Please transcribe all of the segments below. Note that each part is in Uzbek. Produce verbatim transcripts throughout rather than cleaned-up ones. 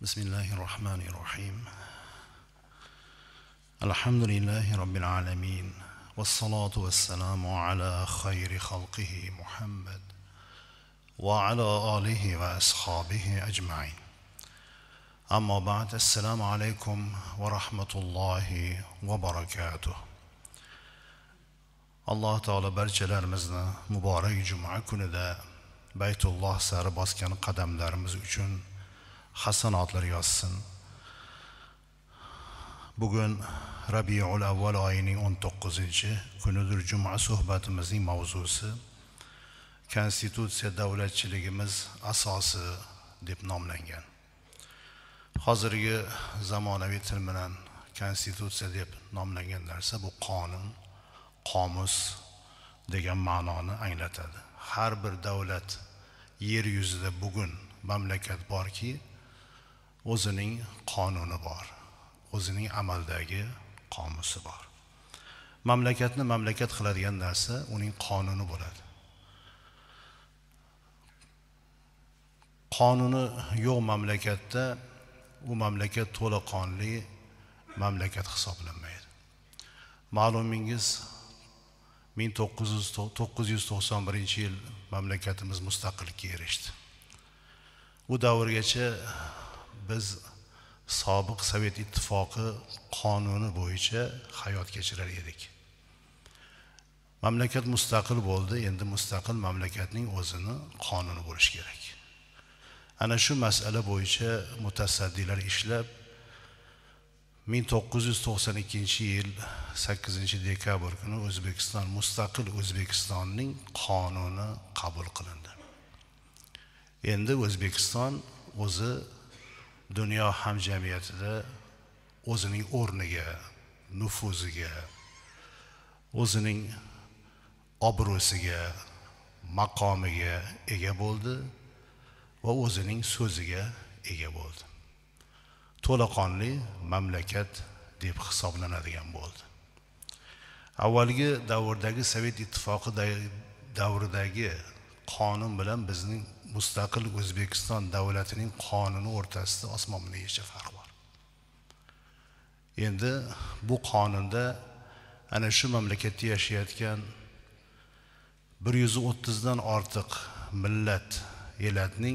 بسم الله الرحمن الرحيم الحمد لله رب العالمين والصلاة والسلام على خير خلقه محمد وعلى آله وأصحابه أجمعين أما بعد السلام عليكم ورحمة الله وبركاته الله تعالى barchalarimizni muborak juma kunida Baytulloh sari bosgan qadamlarimiz uchun hasanotlar yozsin. Bugun Rabiul Avval oyining o'n to'qqizinchi kunidir. Juma suhbatimizning mavzusi konstitutsiya davlatchiligimiz asosi deb nomlangan. Hozirgi zamonaviy til bilan konstitutsiya deb nomlangan narsa bu qonun, qomus degan ma'noni anglatadi. Har bir davlat yer yuzida bugun mamlakat borki, o'zining qonuni bor, o'zining amaldagi qomusi bor. Mamlakatni mamlakat qiladigan narsa uning qonuni bo'ladi. Qonuni yo'q mamlakatda u mamlakat to'laqonli mamlakat hisoblanmaydi. Ma'lumingiz ming to'qqiz yuz to'qson birinchi yil mamlakatimiz mustaqillikka erishdi. Bu davrgacha biz sobiq Sovet ittifoqi qonuni bo'yicha hayot kechirar edik. Mamlakat mustaqil bo'ldi, endi mustaqil mamlakatning o'zini qonuni bo'lishi kerak. Ana shu masala bo'yicha mutasaddilar ishlab ming to'qqiz yuz to'qson ikkinchi yil sakkizinchi dekabr kuni O'zbekiston mustaqil O'zbekistonning qonuni qabul qilindi. Endi O'zbekiston o'zi dunyo hamjamiyatida o'zining o'rniga, nufuziga, o'zining obro'siga, maqomiga ega bo'ldi va o'zining so'ziga ega bo'ldi. To'laqonli mamlakat deb hisoblanadigan bo'ldi. Avvalgi davrdagi Sovet ittifoqi davridagi qonun bilan bizning mustaqil O'zbekiston davlatining qonuni o'rtasida osmon bilan yercha farq bor. Endi bu qonunda ana shu mamlakatda yashayotgan bir yuz o'ttiz dan ortiq millat elatning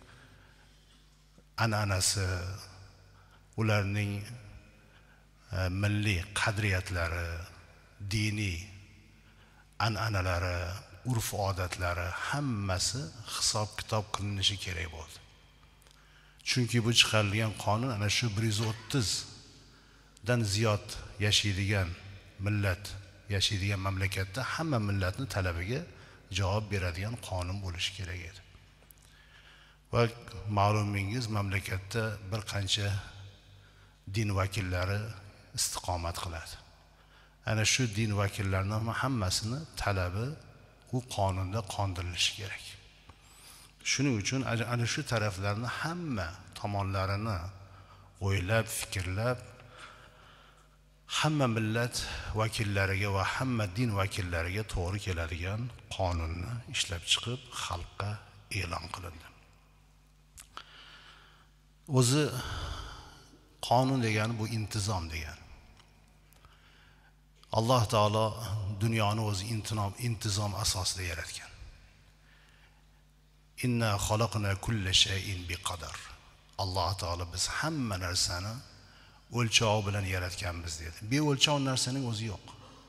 an'anasi, ularning milliy qadriyatlari, diniy an'analari, urf-odatlari hammasi hisob-kitob qilinishi kerak bo'ldi. Chunki bu chiqarilgan qonun ana shu bir yuz o'ttiz dan ziyod yashaydigan millat yashaydigan mamlakatda hamma millatni talabiga javob beradigan qonun bo'lishi kerak edi. Va ma'lumingiz mamlakatda bir qancha din vakillari istiqomat qiladi. Ana shu din vakillarining hammasini talabi u qonunda qondirilishi kerak. Shuning uchun ana shu taraflarni hamma tomonlarini o'ylab, fikrlab, hamma millat vakillariga va hamma din vakillariga to'g'ri keladigan qonunni ishlab chiqib xalqqa e'lon qilindi. O'zi qonun degani bu intizom degani. Alloh taolo dunyoni o'zi intizom asosida yaratgan. Inna xalaqna kulla shay'in biqadar. Alloh taolo biz hamma narsani o'lchov bilan yaratganmiz dedi. Beo'lchov narsaning o'zi yo'q.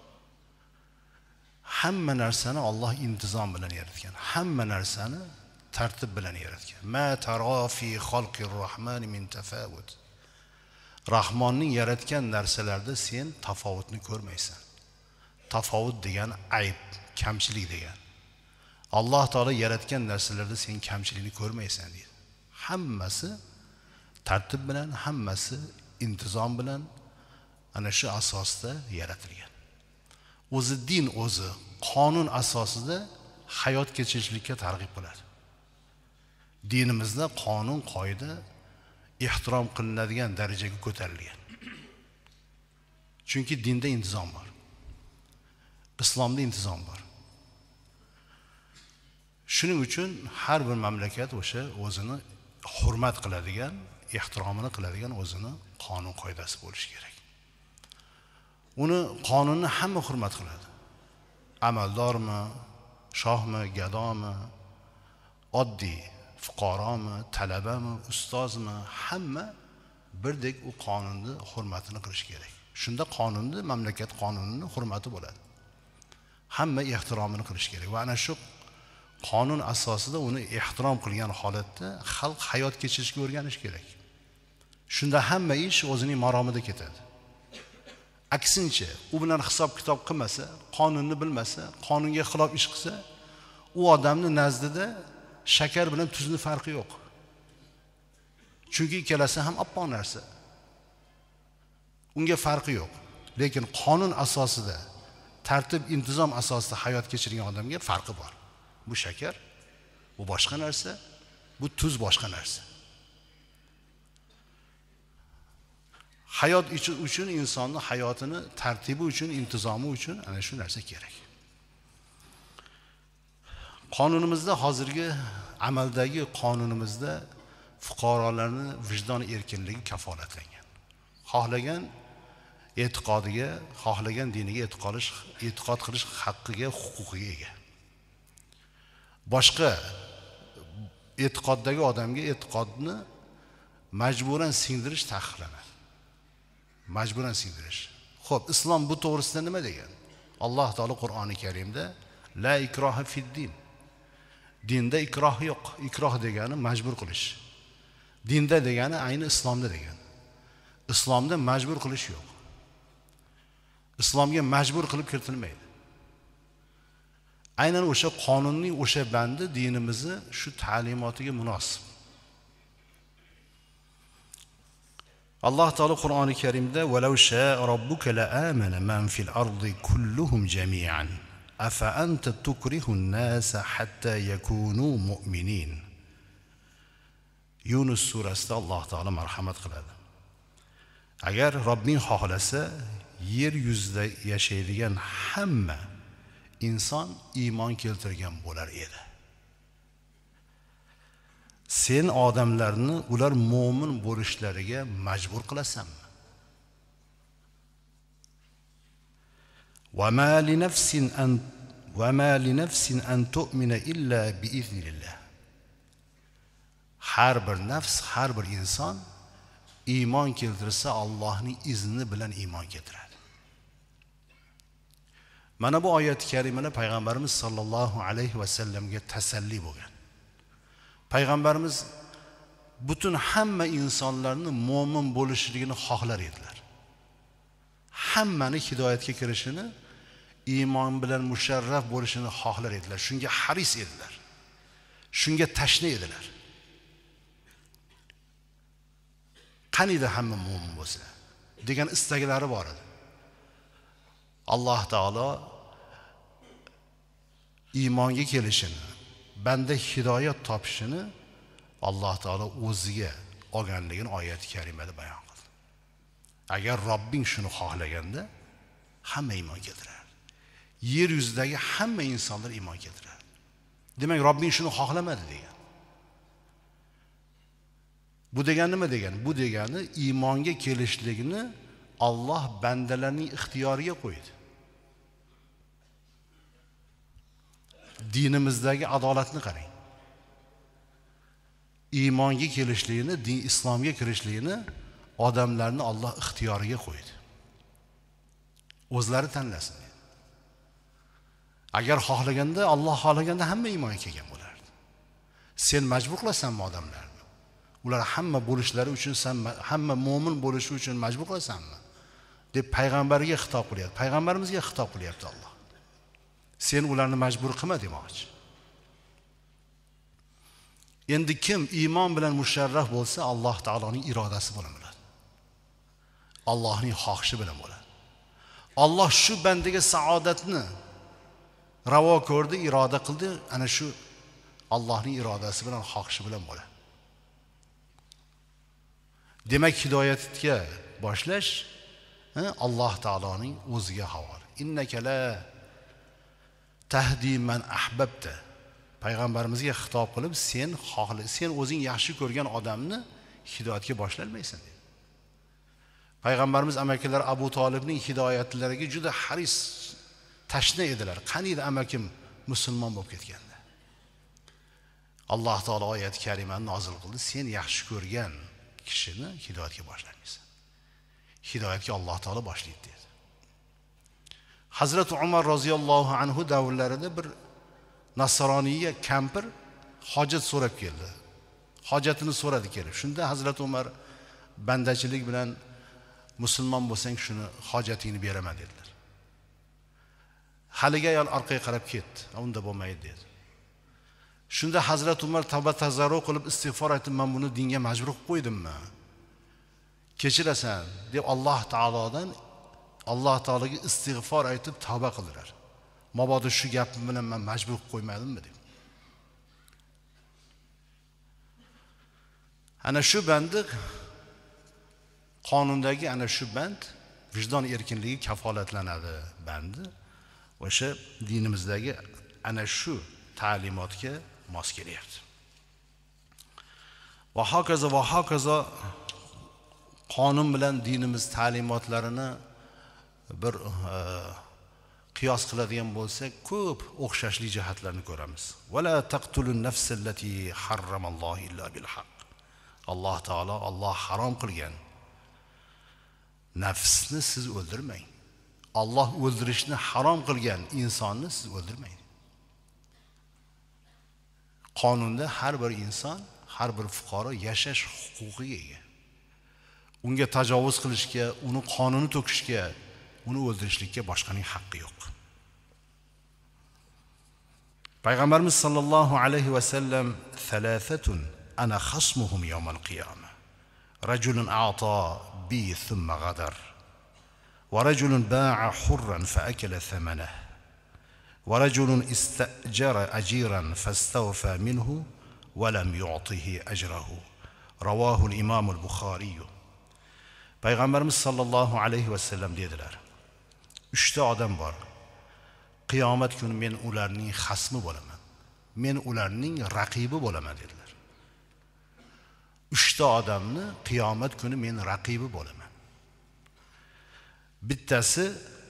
Hamma narsani Alloh intizom bilan yaratgan. Hamma narsani tartib bilan yaratgan. Ma tara fi xalqir rahmani min tafawut. Rahmonning yaratgan narsalarda sen tafovutni ko'rmaysan. Tafovut degan ayb, kamchilik degan. Alloh taolo yaratgan narsalarda sen kamchilikni ko'rmaysan deydi. Hammasi tartib bilan, hammasi intizom bilan ana shu asosda yaratilgan. O'zi din o'zi qonun asosida hayot kechirishlikka targ'ib qiladi. Dinimizda qonun, qoida ehtirom qilinadigan darajaga ko'tarilgan. Chunki dinda intizom bor. Islomda intizom bor. Shuning uchun har bir mamlakat o'sha o'zini hurmat qiladigan, ehtiromini qiladigan o'zini qonun qoidasi bo'lishi kerak. Uni qonunni hamma hurmat qiladi. Amaldormi, shohmi, gadomi, oddiy fuqaromi, talabami, ustozmi, hamma birdek u qonunni hurmatini qilish kerak. Shunda qonunni, mamlakat qonunini hurmati bo'ladi. Hamma ehtiromini qilish kerak va ana shu qonun asosida uni ehtirom qilgan holatda xalq hayot kechirishga o'rganish kerak. Shunda hamma ish o'zining maromida ketadi. Aksincha, u bilan hisob kitob qilmasa, qonunni bilmasa, qonunga xilof ish qilsa, u odamning nazdida shakar bilan tuzni farqi yo'q. Chunki ikkalasi ham oppoq narsa. Unga farqi yo'q. Lekin qonun asosida, tartib, intizom asosida hayot kechirgan odamga farqi bor. Bu shakar, bu boshqa narsa, bu tuz boshqa narsa. Hayot uchun insonning hayotini tartibi uchun, intizomi uchun ana shu narsa kerak. Qonunimizda, hozirgi amaldagi qonunimizda fuqarolarning vijdon erkinligi kafolatlangan. Xohlagan e'tiqodiga, xohlagan diniga e'tiqod qilish, e'tiqod qilish haqqiga, huquqiga ega. Boshqa e'tiqoddagi odamga e'tiqodni majburan singdirish taqiqlanadi. Majburan singdirish. Xo'p, islom bu to'g'risida nima degan? Alloh taolo Qur'oni Karimda la ikroha fid-din. Dinda ikroh yo'q. Ikroh degani majbur qilish. Dinda degani ayni islomda degani. Islomda majbur qilish yo'q. Islomga majbur qilib kiritilmaydi. Aynan o'sha qonunning o'sha bandi dinimizni shu ta'limotiga munosib. Alloh taolo Qur'oni Karimda "Walau sha'a robbuka la'amana man fil ardi kulluhum jami'an afa anta tukrihu an-nasa hatta yakunu mu'minin." Yunus surasida Alloh taolo marhamat qiladi. Agar Robbing xohlasa, yer yuzida yashaydigan hamma inson iymon keltirgan bo'lar edi. Sen odamlarni ular mu'min bo'lishlariga majbur qilasanmi? Va ma li nafsin an va ma li nafsin an tu'mina illa bi iznillah. Har bir nafs, har bir inson iymon keltirsa Allohning izni bilan iymon keltiradi. Mana bu oyat karimalar payg'ambarimiz sollallohu alayhi va sallamga tasalli bo'lgan. Payg'ambarimiz butun hamma insonlarning mu'min bo'lishligini xohlar edilar. Hammani hidoyatga kirishini, iymon bilan musharraf bo'lishini xohlar edilar. Shunga haris edilar. Shunga tashna edilar. Qanida hamma mu'min bo'lsa degan istaklari bor edi. Alloh taolo iymonga kelishini, banda hidoyat topishini Alloh taolo o'ziga olganligini oyat karimada bayon qildi. Agar Robbing shuni xohlaganda hamma iymon keltiradi. Yer yuzidagi hamma insonlar iymon keltiradi. Demak, Robbing shuni xohlamadi degan. Bu degani nima degani? Bu degani iymonga kelishligini Alloh bandalarning ixtiyoriga qo'ydi. Dinimizdagi adolatni qarang. Iymonga kelishligini, din islomga kirishligini odamlarni Alloh ixtiyoriga qo'ydi. O'zlari tanlasin. Agar xohlaganda, Alloh xohlaganda hamma iymonga kelgan bo'lardi. Sen majbur qilasanmi odamlarni? Ular hamma bo'lishlari uchun, sen hamma mu'min bo'lishi uchun majbur qilasanmi? deb payg'ambarga xitob qilyapti. Payg'ambarimizga xitob qilyapti Alloh. Sen ularni majbur qilma demoqchi. Endi kim iymon bilan musharraf bo'lsa, Alloh taoloning irodasi bilan bo'ladi. Allohning xohishi bilan bo'ladi. Alloh shu bandaga saodatni ravo ko'rdi, iroda qildi, ana shu Allohning irodasi bilan, xohishi bilan bo'ladi. Demak, hidoyatga boshlash Alloh taoloning o'ziga havola. Innaka la tahdi man ahbabta. Payg'ambarimizga xitob qilib, sen xohla, sen o'zing yaxshi ko'rgan odamni hidoyatga boshlanmaysan dedi. Payg'ambarimiz amakilar Abu Talibning hidoyatlariga juda haris, tashna edilar. Qaniydi amakim musulmon bo'lib ketganda. Alloh taolo oyat karimani nozil qildi. Sen yaxshi ko'rgan kishini hidoyatga boshlaysan. Hidoyatga Alloh taolo boshlaydi dedi. Hazrat Umar roziyallohu anhu davrlarida bir nasroniyga kampir hojat so'rab keldi. Hojatini so'radi kelib. Shunda Hazrat Umar bandachilik bilan musulmon bo'lsang shuni hojatingni beraman dedilar. Haligi ayol orqaga qarab ketdi. Unda bo'lmaydi dedi. Shunda Hazrat Umar tavba tazarru qilib istig'for aytib, men buni dinga majbur qilib qo'ydimmi? Kechirasan deb Alloh taolodan Alloh taologa istig'for aytib tavba qildilar. Mabodo shu gapim bilan men majbur qilib qo'ymadimmi deb. Ana shu bandi qonundagi ana shu band vijdon erkinligi kafolatlanadi bandi. O'sha dinimizdagi ana shu ta'limotga mos kelyapti. Va hokazo va hokazo qonun bilan dinimiz ta'limotlarini bir qiyos qiladigan bo'lsak, ko'p o'xshashli jihatlarni ko'ramiz. Va la taqtulun nafsallati harramallohu illa bil haqq. Alloh taolo Alloh harom qilgan nafsni siz o'ldirmang. Alloh o'ldirishni harom qilgan insonni siz o'ldirmang. Qonunda har bir inson, har bir fuqaro yashash huquqiga ega. Unga tajovuz qilishga, uni qonini to'kishga, uni o'ldirishlikka boshqaning haqqi yo'q. Payg'ambarimiz sallallohu alayhi va sallam thalathatun ana khasmuhum yawmal qiyamah. Rajulun a'ta bi thumma ghadar. Wa rajulun ba'a hurran fa akala thamanahu. Wa rajulun istajara ajiran fastawfa minhu wa lam yu'tihi ajrahu. Rawahu al-Imam al-Bukhari. Payg'ambarimiz sallallohu alayhi va sallam dedilar: uchta odam bor. Qiyomat kuni men ularning xasmi bo'laman. Men ularning raqibi bo'laman dedilar. Uchta odamni qiyomat kuni men raqibi bo'laman. Bittasi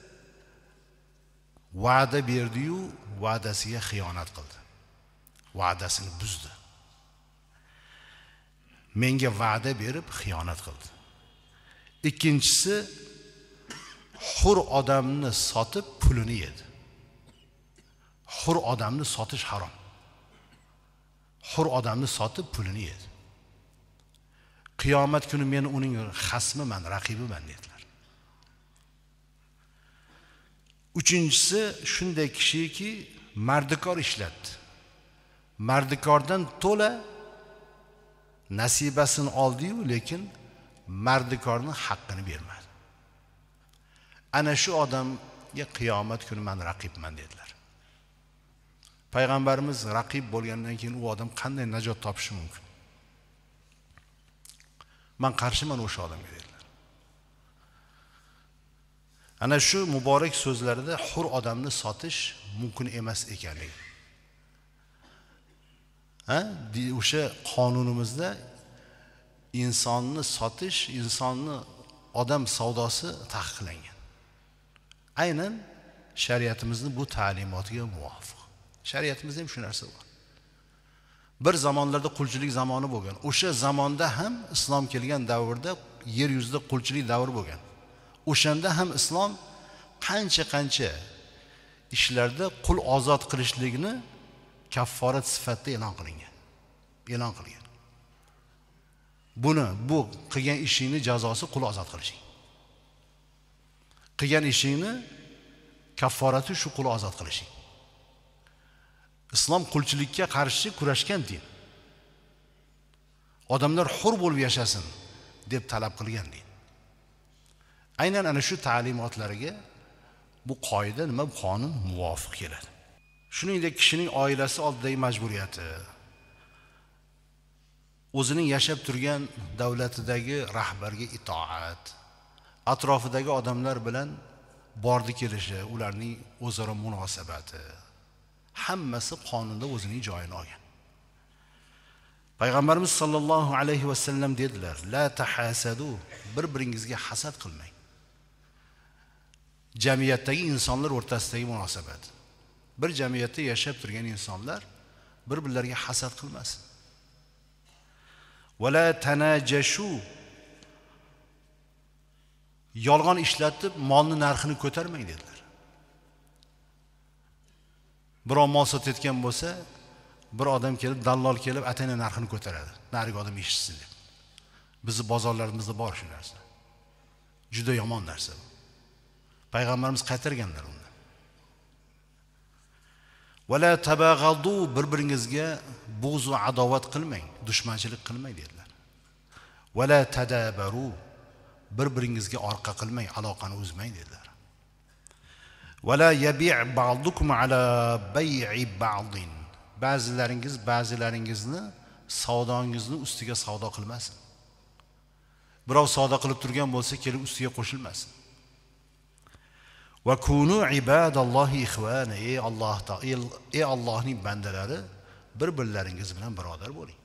va'da berdi-yu, va'dasiga xiyonat qildi. Va'dasini buzdi. Menga va'da berib xiyonat qildi. Ikkinchisi hur odamni sotib pulini yedi. Hur odamni sotish harom. Hur odamni sotib pulini yedi. Qiyomat kuni men uning xasmiman, raqibiman dedilar. Uchinchisi shunday kishiki mardikor ishlatdi. Mardikordan to'la nasibasini oldi-yu, lekin mardikorning haqqini bermadi. Ana shu odamga qiyomat kuni men raqibman dedilar. Payg'ambarimiz raqib bo'lgandan keyin u odam qanday najot topishi mumkin? Men qarshiman o'sha odamga dedilar. Ana shu muborak so'zlarida hur odamni sotish mumkin emas ekanligi. Ha? O'sha qonunimizda insonni sotish, insonni odam savdosi taqiqlangan. Aynan shariatimizning bu ta'limotiga muvofiq. Shariatimizda ham shu narsa bor. Bir zamonlarda qulchilik zamoni bo'lgan. O'sha zamonda ham islom kelgan davrda yer yuzida qulchilik davri bo'lgan. O'shanda ham islom qancha-qancha ishlarda qul ozod qilishlikni kafforat sifatida e'lon qilingan. E'lon qilgan. Buni bu qilgan ishingni jazosi qul ozod qilishing. Qilgan ishingni kafforati shu qul ozod qilishing. Islom qulchilikka qarshi kurashgan din. Odamlar hur bo'lib yashasin deb talab qilgan din. Aynan ana shu ta'limotlariga bu qoida nima, bu qonun muvofiq keladi. Shuningdek kishining oilasi oldidagi majburiyati, o'zining yashab turgan davlatidagi rahbarga itoat, atrofidagi odamlar bilan bordi kelishi, ularning o'zaro munosabati, hammasi qonunda o'zining joyini olgan. Payg'ambarimiz sollallohu alayhi vasallam dedilar: "La tahasadu", bir-biringizga hasad qilmang. Jamiyatdagi insonlar o'rtasidagi munosabat. Bir jamiyatda yashab turgan insonlar bir-birlariga hasad qilmasin. Va la tanajashu, yolg'on ishlatib molni narxini ko'tarmang dedilar. Birov mol sotayotgan bo'lsa, bir odam kelib, dallol kelib atayni narxini ko'taradi, narigi odam eshitsin deb. Bizni bozorlarimizda bor shu narsa. Juda yomon narsa bu. Payg'ambarimiz qaytarganlar uni. Va la tabaghadu, bir-biringizga bug'z va adovat qilmang, dushmanchilik qilmang dedilar. Va la tadabaru, bir-biringizga orqa qilmang, aloqani uzmang dedilar. Va la yabi' ba'dukum ala bay'i ba'din, ba'zilaringiz ba'zilaringizni savdongizni ustiga savdo qilmasin. Birov savdo qilib turgan bo'lsa, kelib ustiga qo'shilmasin. Va kunu ibadallohi ikhwana, ey Alloh taol, ey Allohning bandalari, bir-birlaringiz bilan birodar bo'ling.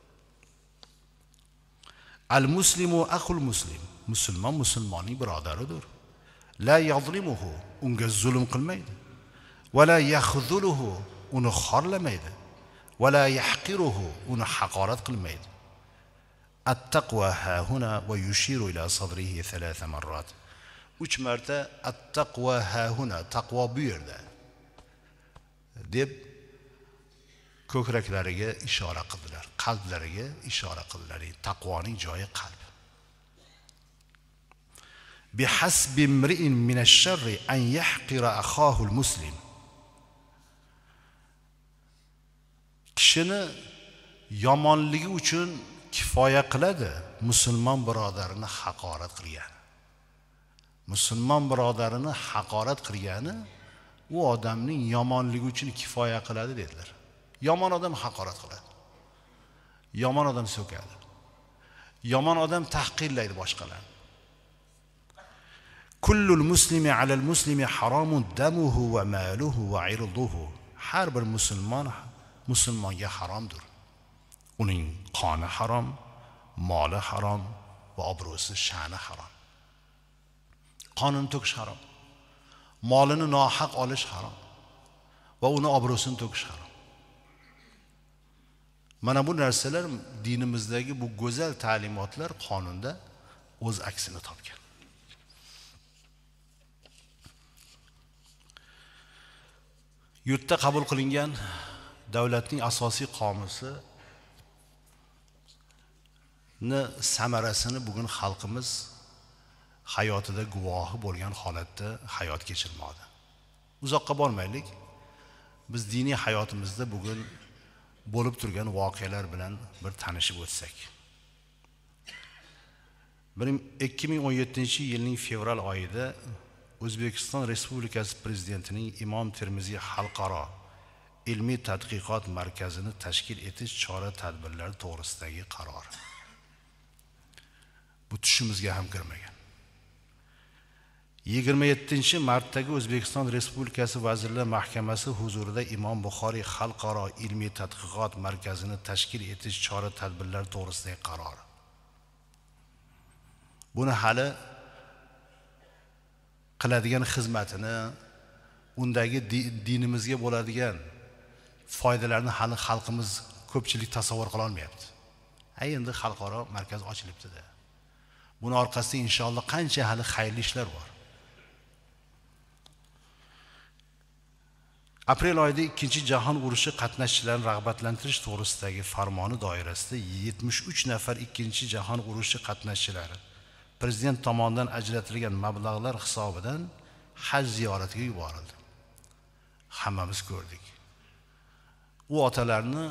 Al muslimu akhul muslim, musulmon musulmonning birodaridir. La yadlimuhu, unga zulm qilmaydi. Va la yakhzuluhu, uni xorlamaydi. Va la yahqiruhu, uni haqorat qilmaydi. At-taqwa ha huna va yushiru ila sadrihi thalatha marrat. uch marta at-taqwa ha huna, taqvo bu yerda deb ko'kraklariga ishora qildilar, qalblariga ishora qildilar. Taqvoning joyi qalb. Bihasbi imri'in min ash-sharri an yahqira akhahu al-muslim. Kishini yomonligi uchun kifoya qiladi musulmon birodarini haqorat qilgan. Musulmon birodarini haqorat qilgani u odamning yomonligi uchun kifoya qiladi dedilar. Yomon odam haqorat qiladi. Yomon odam so'kadi. Yomon odam tahqirlaydi boshqalarni. Kullul muslimi alal muslimi haramun damuhu va maluhu va irduhu. Har bir musulmon musulmonga haromdir. Uning qoni harom, moli harom va obro'si, sha'ni harom. Qonun to'kish harom. Molini nohaq olish harom. Va uni obro'sini to'kish harom. Mana bu narsalar dinimizdagi bu go'zal ta'limotlar qonunda o'z aksini topgan. Yurtda qabul qilingan davlatning asosiy qomusi ni samarasini bugun xalqimiz hayotida guvohi bo'lgan holatda hayot kechirmoqda. Uzoqqa bormaylik. Biz diniy hayotimizda bugun bo'lib turgan voqealar bilan bir tanishib o'tsak. ikki ming o'n yettinchi yilning fevral oyida O'zbekiston Respublikasi Prezidentining Imom Termiziy xalqaro ilmiy tadqiqot markazini tashkil etish chora-tadbirlari to'g'risidagi qaror. Bu tushimizga ham kirmagan. yigirma yettinchi martdagi O'zbekiston Respublikasi Vazirlar Mahkamasi huzurida Imom Buxoriy xalqaro ilmiy tadqiqot markazini tashkil etish chora-tadbirlari to'g'risidagi qaror. Buni hali qiladigan xizmatini, undagi dinimizga bo'ladigan foydalarni hali xalqimiz ko'pchilik tasavvur qila olmayapti. Ay endi xalqaro markaz ochilibdi-da. Buni orqasida inshaalloh qancha hali xayrli ishlar bor. Aprel oyida ikkinchi jahon urushi qatnashchilarini rag'batlantirish to'g'risidagi farmoni doirasida yetmish uch nafar ikkinchi jahon urushi qatnashchilari prezident tomonidan ajratilgan mablag'lar hisobidan haj ziyoratiga yuborildi. Hammamiz ko'rdik. U otalarni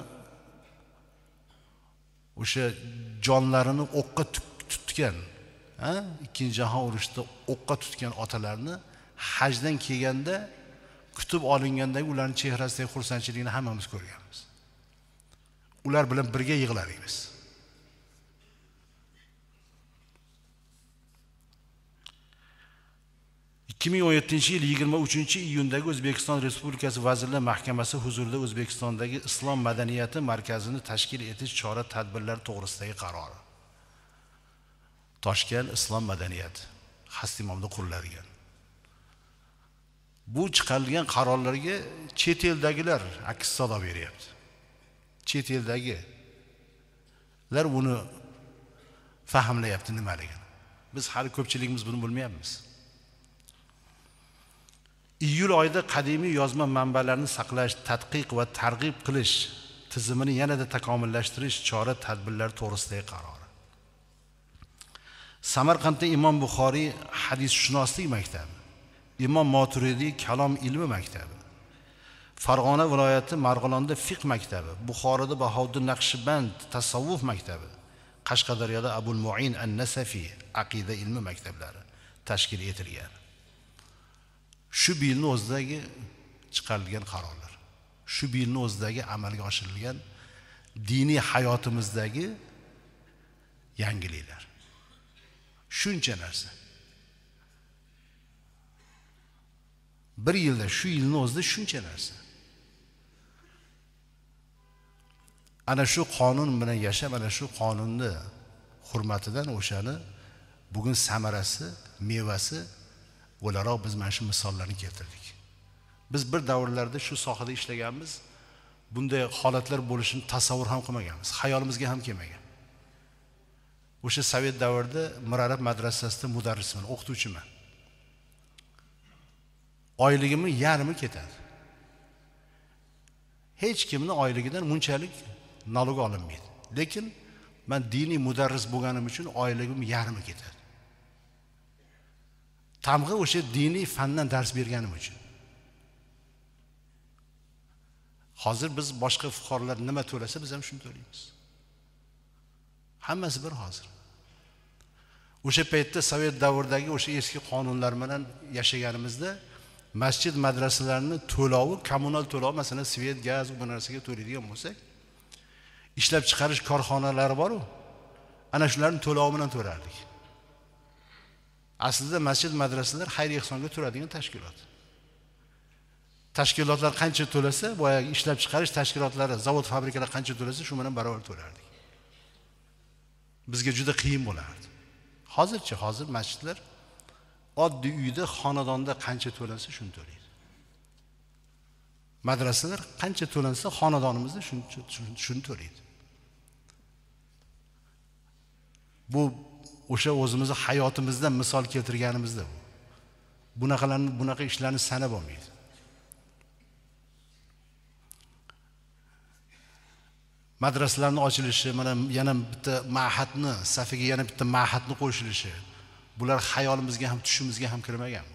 o'sha jonlarini o'qqa tutgan, ha, ikkinchi jahon urushida o'qqa tutgan otalarni hajdan kelganda kutib olingandagi ularning chehrasidagi xursandchilikni hammamiz ko'rganmiz. Ular bilan birga yig'ladik biz. ikki ming o'n yettinchi yil yigirma uchinchi iyundagi O'zbekiston Respublikasi Vazirlar Mahkamasi huzurida O'zbekistondagi Islom madaniyati markazini tashkil etish chora-tadbirlari to'g'risidagi qarori. Toshkent Islom madaniyati Hastimomda quriladigan. Bu chiqarilgan qarorlarga chet eldagilar aks sado beryapti. Chet eldagilar buni fahmlayapti nimaligini. Biz hali ko'pchiligimiz buni bilmayapmiz. Iyul oyida qadimiy yozma manbalarni saqlash, tadqiq va targ'ib qilish tizimini yanada takomillashtirish chora-tadbirlari to'g'risidagi qarori. Samarqandda Imom Buxoriy hadisshunoslik maktabi, Imom Moturidiy kalom ilmi maktabi, Farg'ona viloyati Marg'ilonda fiqh maktabi, Buxoroda Bahodir Naqshband tasavvuf maktabi, Qashqadaryoda Abul Mu'in an-Nasafi aqida ilmi maktablari tashkil etilgan. Shu yilning o'zidagi chiqarilgan qarorlar, shu yilning o'zidagi amalga oshirilgan diniy hayotimizdagi yangiliklar. Shuncha narsa. Bir yilda, shu yilning o'zida shuncha narsa. Ana shu qonun bilan yashab, ana shu qonunni hurmatidan o'shani bugun samarasi, mevasi o'laroq biz mana shu misollarni keltirdik. Biz bir davrlarda shu sohada ishlaganmiz, bunday holatlar bo'lishini tasavvur ham qilmaganmiz, xayolimizga ham kelmagan. O'sha Sovet davrida Mirarab madrasasida mudarrisman, o'qituvchiman. Oyligimni yarmi ketadi. Hech kimning oyligidan bunchalik nalog olinmaydi. Lekin men diniy mudarris bo'lganim uchun oyligim yarmi ketadi. Tamg'i o'sha diniy fandan dars berganim uchun. Hozir biz boshqa fuqarolar nima to'lasa, biz ham shuni to'laymiz. Hammasi bir hozir. O'sha paytda Sovet davridagi o'sha eski qonunlar bilan yashaganimizda masjid madrasalarning to'lovi, kommunal to'lov, masalan, svet, gaz bu narsaga to'laydigan bo'lsak, ishlab chiqarish korxonalari bor-ku, ana shularning to'lovi bilan to'lardik. Aslida masjid madrasalar xayriya ehsonga turadigan tashkilot. Tashkilotlar qancha to'lasa, boyagi ishlab chiqarish tashkilotlari, zavod, fabrikalar qancha to'lasa, shu bilan barobar to'lardik. Bizga juda qiyin bo'lardi. Hozircha hozir masjidlar oddiy uyda, xonadonda qancha to'lansa shuni to'laydi. Madrasalar qancha to'lansa xonadonimizda shuni shuni to'laydi. Bu o'sha o'zimizni hayotimizdan misol keltirganimizda bu. Bunaqalarni, bunaqa ishlarni sanab olmaydi. Madrasalarning ochilishi, mana yana bitta ma'hadni, safiga yana bitta ma'hadni qo'shilishi, bular xayolimizga ham, tushimizga ham kirmagan.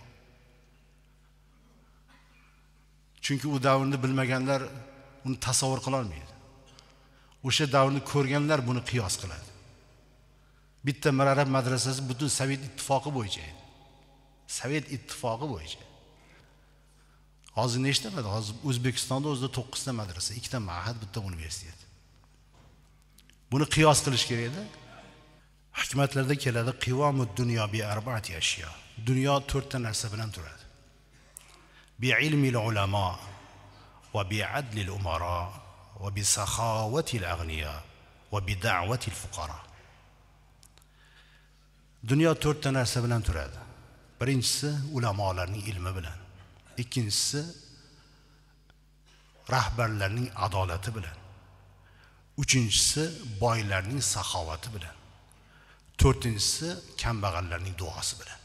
Chunki u davrni bilmaganlar uni tasavvur qila olmaydi. O'sha davrni ko'rganlar buni qiyos qiladi. Bitta Mirarab madrasasi butun Sovet ittifoqi bo'yicha edi. Sovet ittifoqi bo'yicha. Hozir nechta? Hozir O'zbekistonda o'zida to'qqiz ta madrasa, ikkita ma'had, bitta universitet. Buni qiyos qilish kerak edi. Hikmatlarda keladi, qivomud dunyo bi arba'ati ashyo. Dunyo to'rtta narsa bilan turadi. Bi ilmil ulamo va bi adlil umara va bi saxovatil aghniya va bi da'vatil fuqara. Dunyo to'rtta narsa bilan turadi. Birinchisi ulamolarning ilmi bilan. Ikkinchisi rahbarlarning adolati bilan. Uchinchisi boylarning saxovati bilan. To'rtinchisi kambag'allarning duosi bilan.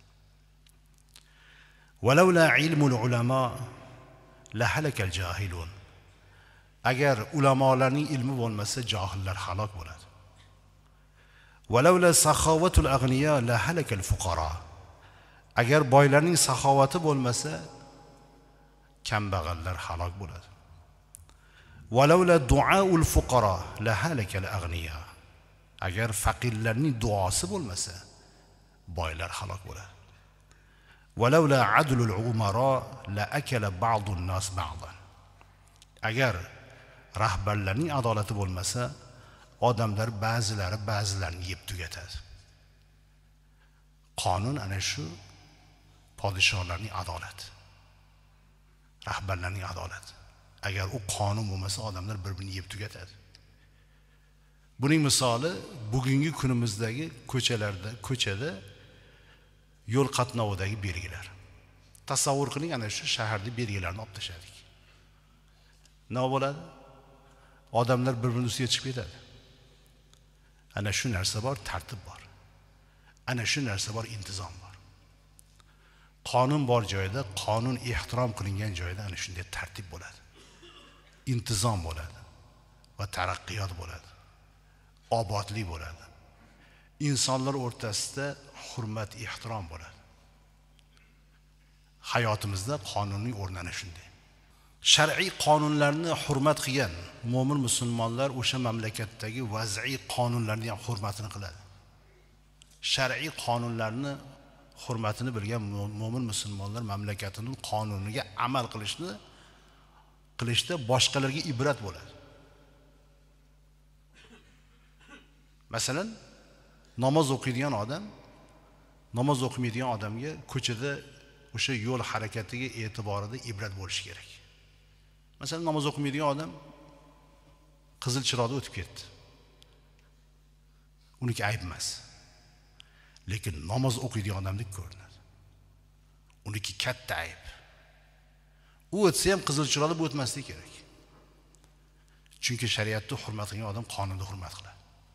Walavla ilmul ulamo la halakal jahilun. Agar ulamolarning ilmi bo'lmasa, johillar halok bo'ladi. Walavla saxovatul aghniya la halakal fuqara. Agar boylarning saxovati bo'lmasa, kambag'allar halok bo'ladi. Walavla duaul fuqara la halakal aghniya. Agar faqirlarning duosi bo'lmasa, boylar halok bo'ladi. Walavla adlul umara la akala ba'dun nas ba'dan. Agar rahbarlarning adolati bo'lmasa, odamlar ba'zilari ba'zilarini yeb tugatadi. Qonun ana shu podshohlarning adolati, rahbarlarning adolati. Agar u qonun bo'lmasa, odamlar bir-birini yeb tugatadi. Buning misoli bugungi kunimizdagi ko'chalarda, ko'chada yo'l qatnovidagi belgilar. Tasavvur qiling, ana shu shaharda belgilarni olib tashladik. Nima bo'ladi? Odamlar bir-birining ustiga chiqib ketadi. Ana shu narsa bor, tartib bor. Ana shu narsa bor, intizom bor. Qonun bor joyda, qonun ehtirom qilingan joyda ana shunday tartib bo'ladi. Intizom bo'ladi va taraqqiyot bo'ladi. Obodlik bo'ladi. Insonlar o'rtasida hurmat, ehtirom bo'ladi. Hayotimizda qonunning o'rnini shunday. Shar'iy qonunlarni hurmat qilgan mo'min musulmonlar o'sha mamlakatdagi vaz'iy qonunlarning ham hurmatini qiladi. Shar'iy qonunlarni hurmatini bilgan mo'min musulmonlar mamlakatining qonuniga amal qilishni qilishda boshqalarga ibrat bo'ladi. Masalan, namoz o'qiydigan odam namoz o'qimaydigan odamga ko'chada o'sha yo'l harakatiga e'tiborida ibrat bo'lishi kerak. Masalan, namoz o'qimaydigan odam qizil chiroqda o'tib ketdi. Uniki ayb emas. Lekin namoz o'qiydigan odamdek ko'rinadi. Uniki katta ayb. U o'tsa ham qizil chiroqda o'tmasligi kerak. Chunki shariatda hurmat qilgan odam qonunda hurmat qiladi.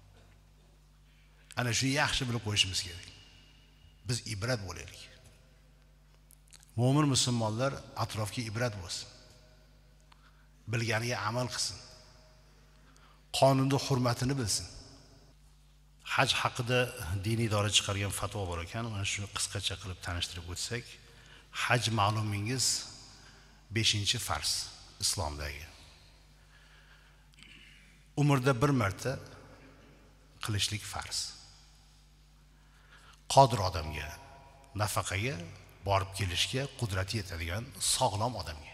Ana shuni yaxshi bilib qo'yishimiz kerak. Biz ibrat bo'laylik. Mo'min musulmonlar atrofga ibrat bo'lsin. Bilganiga amal qilsin. Qonunda hurmatini bilsin. Haj haqida diniy idora chiqargan fatvo bor ekan, mana shuni qisqacha qilib tanishtirib o'tsak, haj ma'lumingiz beshinchi farz islomdagi. Umrda bir marta qilishlik farz. Qodir odamga, nafaqaga borib kelishga qudrati yetadigan sog'lom odamga.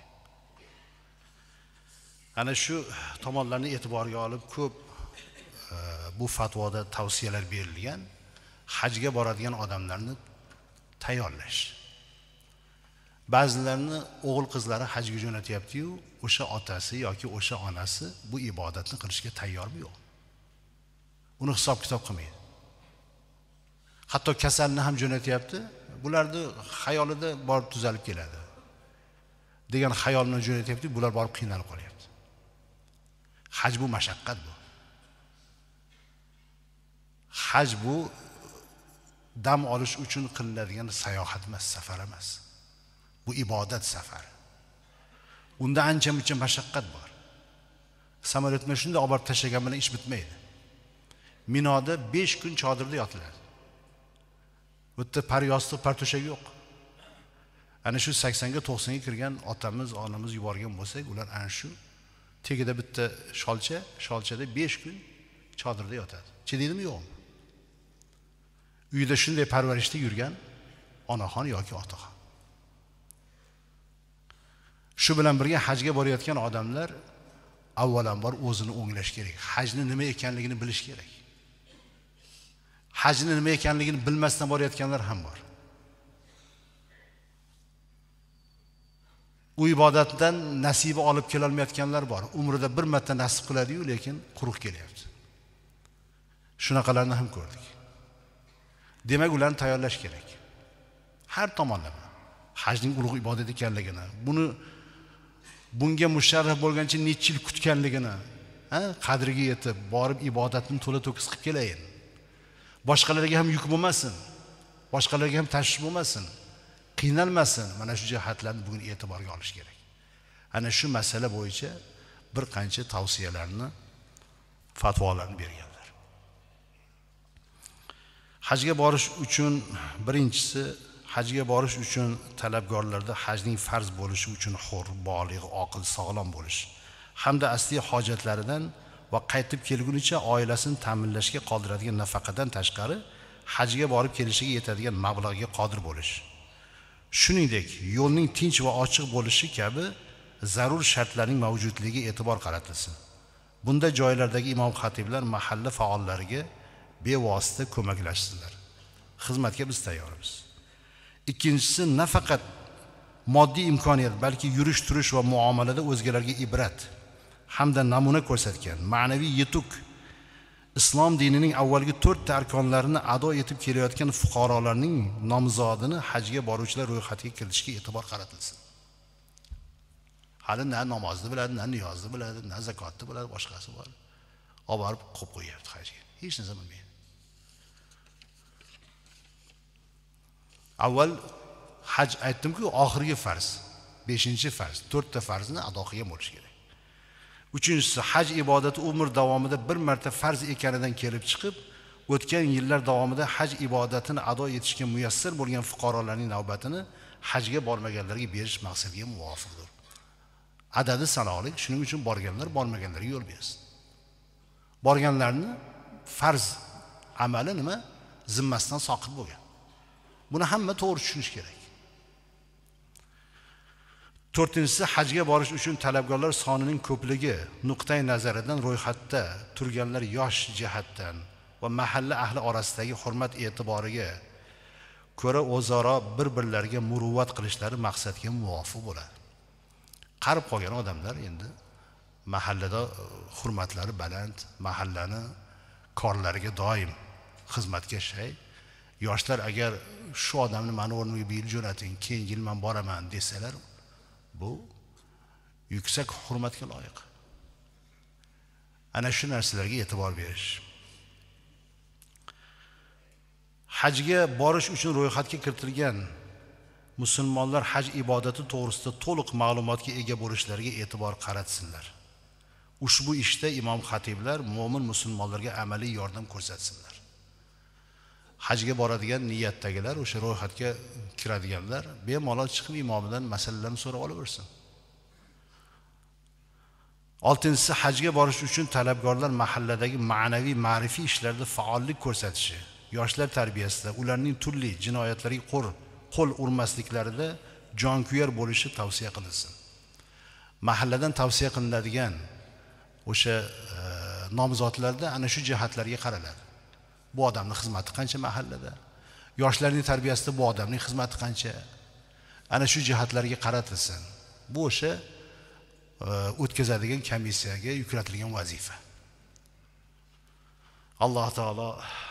Ana shu tomonlarni e'tiborga olib ko'p e, bu fatvoda tavsiyalar berilgan. Hajga boradigan odamlarni tayyorlash. Ba'zilarini o'g'il qizlari hajga jo'natyapti-yu, o'sha otasi yoki o'sha onasi bu ibodatni qilishga tayyormi yo'q? Uni hisob kitob qilmaydi. Hatto kasalni ham jo'natyapti, bularni xayolida borib tuzalib keladi degan xayolni jo'natyapti, bular borib qiynalib qolyapti. Haj bu mashaqqat bu. Haj bu dam olish uchun qilinadigan sayohat emas, safar emas. Bu ibodat safari. Unda ancha-muncha mashaqqat bor. Samolyotni shunday olib tashlagan bilan ish bitmaydi. Minoda besh kun chodirda yotiladi. Bu yerda paryostiq, parto'shak yo'q. Ana shu saksonga to'qsonga kirgan otamiz, onamiz yuborgan bo'lsak, ular ana shu tegida bitta sholcha, sholchada besh kun chodirda yotadi. Chidaydimi yo'qmi? Uyda shunday parvarishda yurgan onaxon yoki otaxon. Shu bilan birga hajga borayotgan odamlar avvalambor o'zini o'nglash kerak. Hajni nima ekanligini bilish kerak. Hajni nima ekanligini bilmasdan borayotganlar ham bor. U ibodatdan nasibi olib kela olmayotganlar bor. Umrida bir marta nasib qiladi-yu, lekin quruq kelyapti. Shunaqalarni ham ko'rdik. Demak, ularni tayyorlash kerak. Har tomonlama. Hajning ulug' ibodat ekanligini, buni bunga musharraf bo'lgancha necha yil kutganligini, ha, qadriga yetib, borib ibodatni to'la to'kis qilib kelayin. Boshqalarga ham yuk bo'lmasin. Boshqalarga ham tashvish bo'lmasin. Qiynalmasin. Mana shu jihatlarni bugun e'tiborga olish kerak. Ana shu masala bo'yicha bir qancha tavsiyalarni, fatvolarni berganlar. Hajga borish uchun birinchisi, hajga borish uchun talabgorlarda hajning farz bo'lishi uchun hur, bolig', oqil, sog'lom bo'lish hamda asli hojatlaridan va qaytib kelgunicha oilasini ta'minlashga qodiradigan nafaqadan tashqari hajga borib kelishiga yetadigan mablag'ga qodir bo'lish. Shuningdek, yo'lning tinch va ochiq bo'lishi kabi zarur shartlarning mavjudligiga e'tibor qaratilsin. Bunda joylardagi imom xatiblar mahalla faollariga bevosita ko'maklashsinlar. Xizmatga biz tayyormiz. Ikkinchisi nafaqat moddiy imkoniyat, balki yurish turish va muomalada o'zgalarga ibrat hamda namuna ko'rsatgan ma'naviy yetuk islom dinining avvalgi to'rtta arkonlarini ado etib kelayotgan fuqarolarning nomzodini hajga boruvchilar ro'yxatiga kiritishga e'tibor qaratilsin. Hali na namozni biladi, na niyozni biladi, na zakotni biladi, boshqasi bor. Olib borib qo'yib qo'yapti hajga. Hech narsa bilmaydi. Avval haj aytdim-ku, oxirgi farz, beshinchi farz, to'rtta farzni ado qilgan bo'lish kerak. Uchinchisi, haj ibodati umr davomida bir marta farz ekanidan kelib chiqib, o'tgan yillar davomida haj ibodatini ado etishga muyassar bo'lgan fuqarolarning navbatini hajga bormaganlarga berish maqsadiga muvofiqdir. Adadi sanoqli, shuning uchun borganlar bormaganlarga yo'l bersin. Borganlarni farz amali nima? Zimmasidan soqit bo'lgan. Buni hamma to'g'ri tushunish kerak. To'rtinchisi, hajga borish uchun talabgorlar sonining ko'pligi nuqtai nazaridan ro'yxatda turganlar yosh jihatdan va mahalla ahli orasidagi hurmat e'tiboriga ko'ra o'zaro bir-birlariga muruvvat qilishlari maqsadga muvofiq bo'ladi. Qarib qolgan odamlar endi mahallada hurmatlari baland, mahallani korlariga doim xizmatga shay. Yoshlar agar shu odamni meni o'rnimga bir yil jo'nating, keyingi yil men boraman desalar, bu yuksak hurmatga loyiq. Ana shu narsalarga e'tibor berish. Hajga borish uchun ro'yxatga kiritilgan musulmonlar haj ibodati to'g'risida to'liq ma'lumotga ega bo'lishlariga e'tibor qaratsinlar. Ushbu ishda imom xatiblar mo'min musulmonlarga amaliy yordam ko'rsatsinlar. Hajga boradigan niyatdagilar, o'sha ro'yxatga kiradiganlar bemalol chiqib imomidan masalalarni so'rab olaversin. Oltinchisi, hajga borish uchun talabgorlar mahalladagi ma'naviy ma'rifiy ishlarda faollik ko'rsatishi, yoshlar tarbiyasida ularning turli jinoyatlarga qo'l qo'l urmasliklarida jonkuyar bo'lishi tavsiya qilinsin. Mahalladan tavsiya qilinadigan o'sha e, nomzodlarda ana shu jihatlarga qaraladi. Bu odamning xizmati qancha mahallada? Yoshlarning tarbiyasida bu odamning xizmati qancha? Ana shu jihatlarga qaratilsin. Bu o'sha e, o'tkazadigan komissiyaga yuklatilgan vazifa. Alloh taolo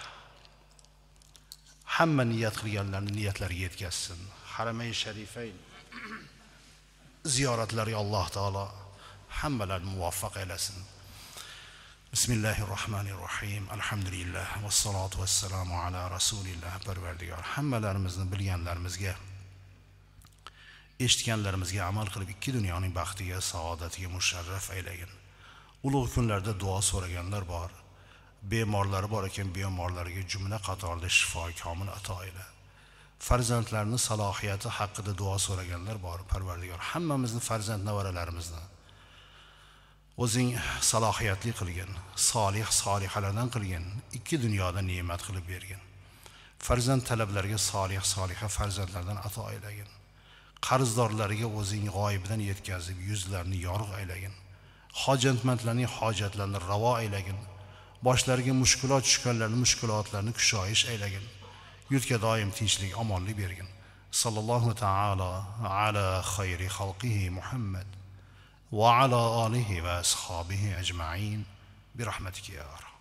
hamma niyat qilganlarni niyatlariga yetkazsin. Haramay sharifayn ziyoratlariga Alloh taolo hammalarni muvaffaq aylasin. Bismillahirrohmanirrohim. Alhamdulillah vassalatu vassalamu ala rasulillah. Parvardigor, hammalarimizni bilganlarimizga, eshitganlarimizga amal qilib ikki dunyoning baxtiga, saodatiga musharraf aylagin. Ulug' kunlarda duo so'raganlar bor. Bemorlari bor ekan, bemorlarga jumla qatorida shifo komil ato ayla. Farzandlarning salohiyati haqida duo so'raganlar bor. Parvardigor, hammamizni farzand nevaralarimizni o'zing salohiyatli qilgin, solih solihalardan qilgin, ikki dunyoda ne'mat qilib bergin. Farzand talablariga solih soliha farzandlardan ato aylagin. Qarzdorlariga o'zing g'oyibidan yetkazib yuzlarini yorug' aylagin. Hojatmandlarning hojatlarini ravo aylagin. Boshlariga mushkulot tushganlarning mushkulotlarini kushoyish aylagin. Yurtga doim tinchlik, omonlik bergin. Sallallohu ta'ala ala khayri xalqihi Muhammad va ala alihi va ashabihi ajma'in bi rahmatika ya